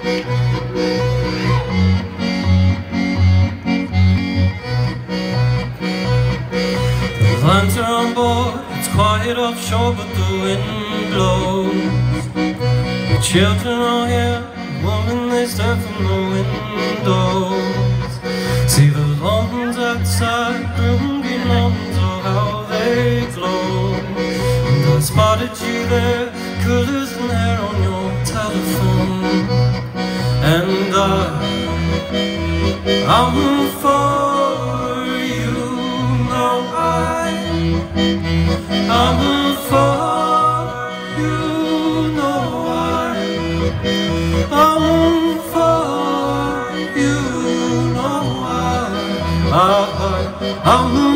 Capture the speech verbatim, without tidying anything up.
The lands are on board, it's quiet offshore, but the wind blows. The children are here, women they stare from the windows. See the lawns outside, green green lawns, oh how they glow. And I spotted you there, colours and hair on your telephone. And I, I'm for you, now I, I'm for you, know I, I'm for you, know I, I, I'm